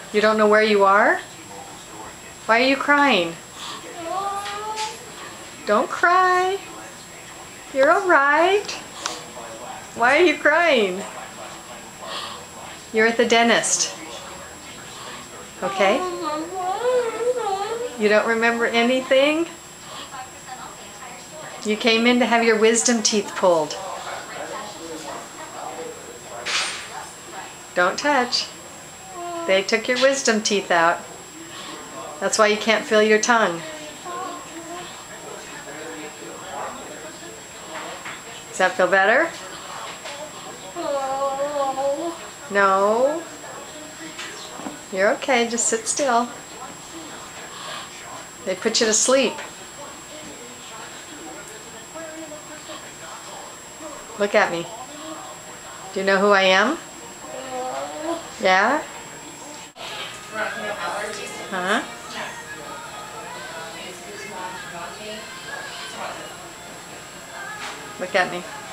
You don't know where you are? Why are you crying? Don't cry. You're all right. Why are you crying? You're at the dentist. Okay? You don't remember anything? You came in to have your wisdom teeth pulled. Don't touch. They took your wisdom teeth out. That's why you can't feel your tongue. Does that feel better? No. You're okay, just sit still. They put you to sleep. Look at me. Do you know who I am? Yeah? Huh? Look at me.